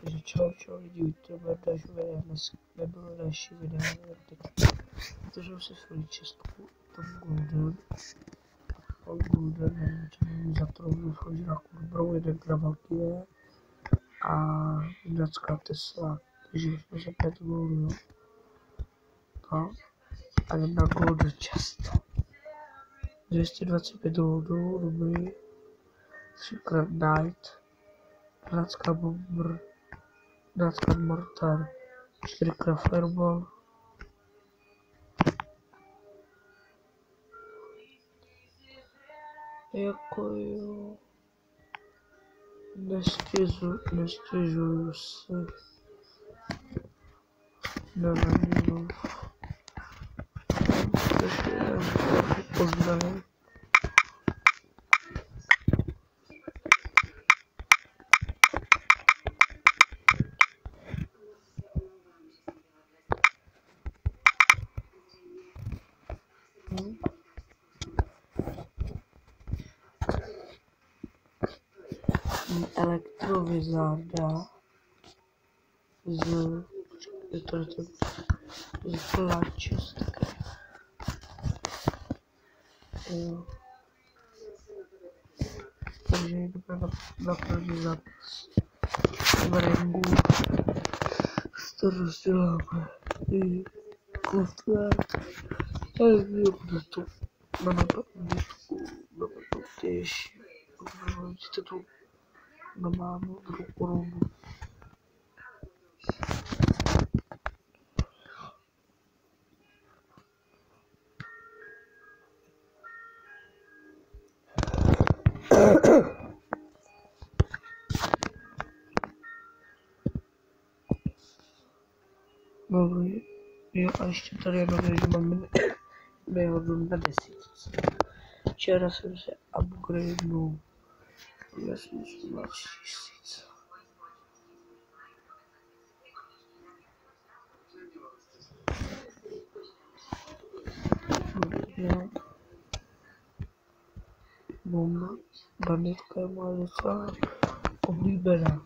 Takže čau lidi, vítejte další video, dnes nebylo další video, protože jsem si svůj čestku, tom Golden, nevím, či nevím, za to doufám, že na kurbrou jeden velký je a německá Tesla, takže jsme se 5 goldů, jo. No, a jdem na Golden čest. 225 goldů, dobrý, 3x Night, 12 Bomber, 12 Mortar, 4x Fireball, jako jo, nestěžuju si, nevím, pozdravím. Elektrovizarda z tlačistky. Jo. Takže jdeme na první zápas. V ringu to rozděláme i software. Ale bude to na to těžší. Vidíte tu normálnu druhou korunu. Dobrý. Jo, a ještě tady jedno, že mám výhodu na 10. Včera jsem se upgradenul. Já jsem na 1000. Jo. Bomba. Banditka je moje docela oblíbená.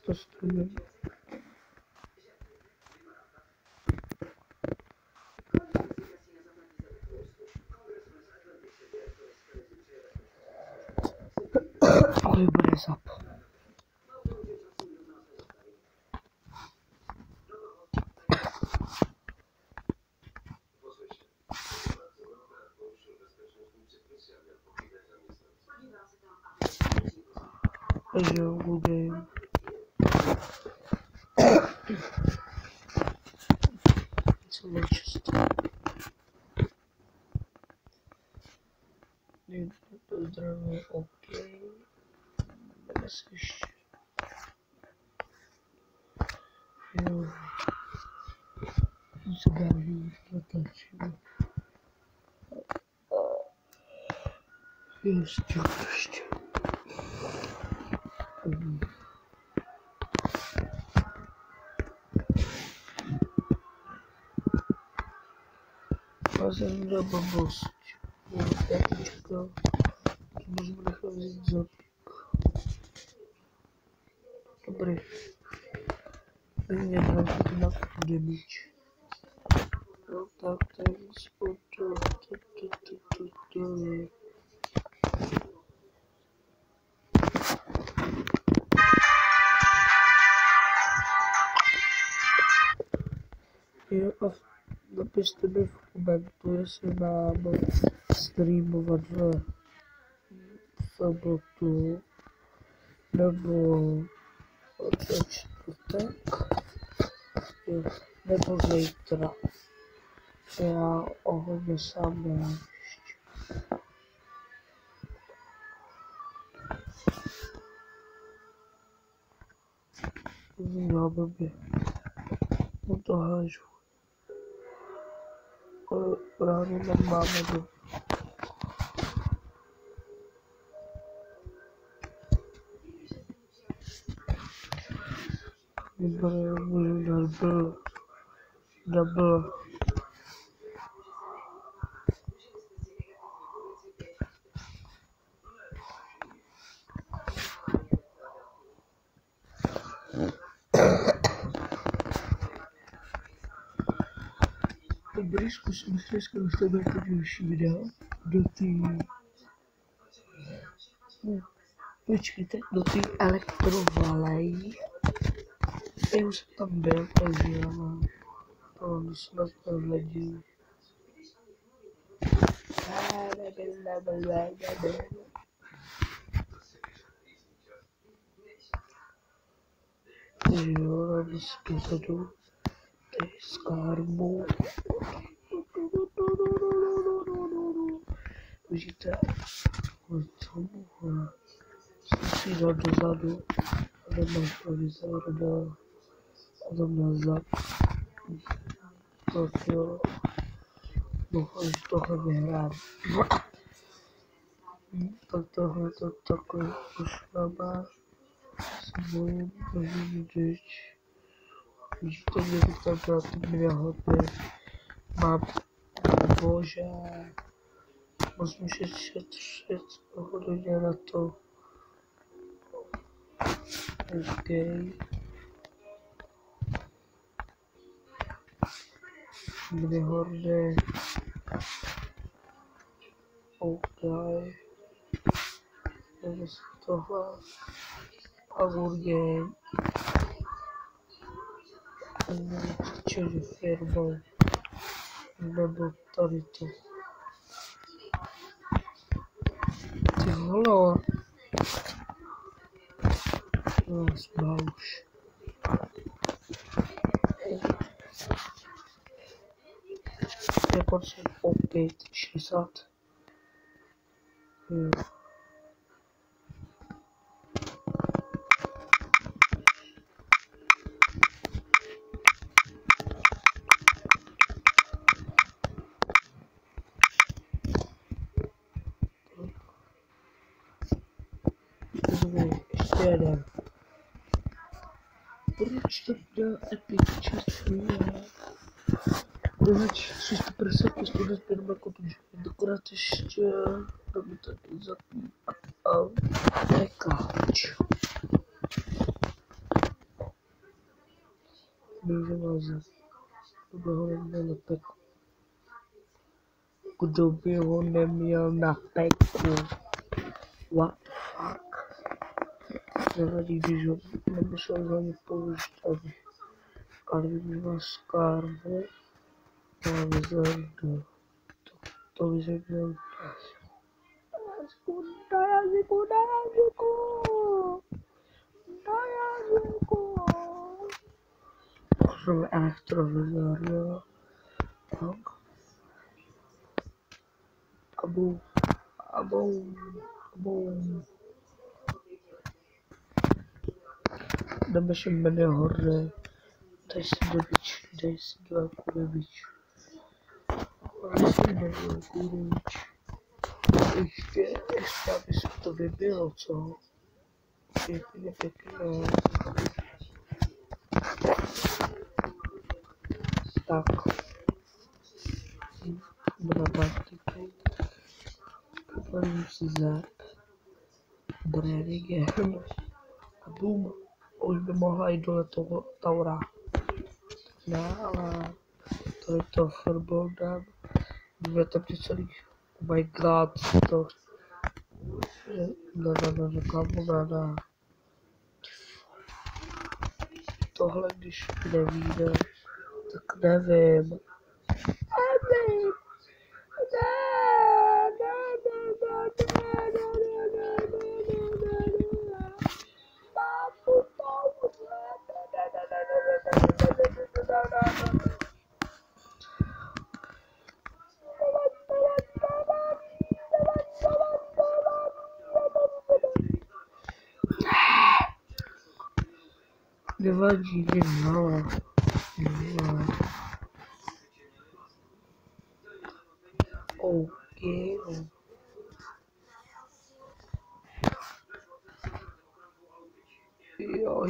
testuje. Oj, bude zap. Takže bude celé často. To zdravě, OK. Jdeme se ještě. Jo. Zabaví, natáčíme. Ještě. Já jsem na blbost. Jatíčka. Můžeme nechat vzít zapík. Dobrý. Není nějaký na damage. No tak tady spodu. Jo, a napište mi v komentu, jestli mám streamovat v sobotu nebo ve čtvrtek, nebo zítra. Já ohodně sám nevím ještě. Já blbě. No to hážu. Ráno nemáme do. Vypadá, můžu dát double. Dobrý, zkusím dneska vystavit další video do té... Počkejte, do té elektrovalej. Já už jsem tam byl, takže já mám to, když na to hledí. Jo, dneska zadu. Tady s karbou. Vidíte, tomu jsem si dal dozadu a nemám provizor dál a tam nazad. Tak jo, doufám, že tohle vyhrám. Tak tohle to takhle pošlama, se bojím, že teď. Vidíte, že bych tam byla ty hodně. Mám bože. Musím se šetřit hodně na to. OK. Bude hodně. OK. Jdeme si tohle. A hodně. Čili firmou. Nebo tady to. Ty vole. No, smál už. Rekord jsem opět 60. Jo. Ještě jeden. Proč to byl epic časný? Proč 350 plus firma protože dokonat ještě dáme taky zapít a nekáč. vymaze. Kdo ho neměl na peku? Kdo by ho neměl na peku? What the fuck? Nevadí, když ho nemusel za ně použít, ale když má skarbu, má vyzerdu. To vyzerdu. Na jazyku. Jsem elektrovizor, tak. A boom. Jdeme se jmenuje hore. Dej si velkou rybič. Ještě, aby se to vybilo, co? Pěkně. Tak. Brabatiku. Popadím si zad. Brerigen. A boom. Už by mohla jít dole toho taura. Ne, ale to je to Firbolden. Bude tam celý. Oh my god, to... Ne. Tohle, když nevíde, tak nevím. Nevadí, nevala. OK. Jo.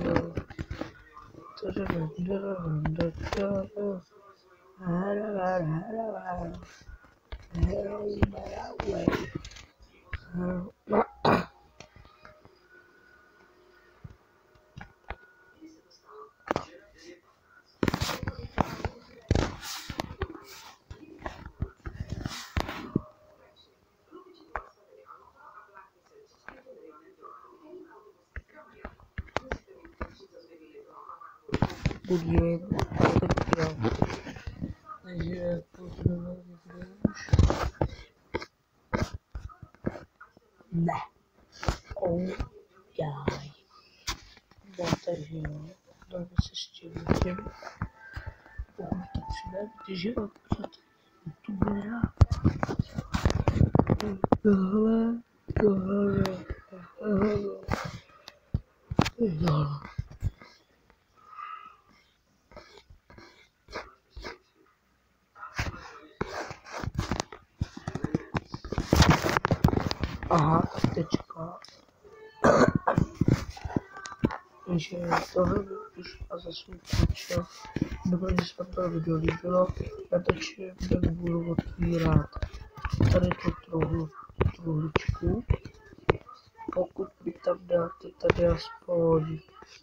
Budím, takže potřebujeme už. Ne. Jaj. No, takže jo, dáme se s tím vidím. Pokud to přijde, když jo, co to bude. Tohle. Aha, tečka. Takže tohle už a zase končil. Doufám, že se vám to video líbilo. Natočím, jak budu otvírat tady tu truhličku. Pokud mi tam dáte tady aspoň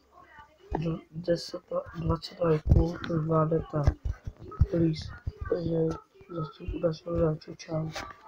10-20 lajků, to zvládnete. Please. Takže zatím u nás čau.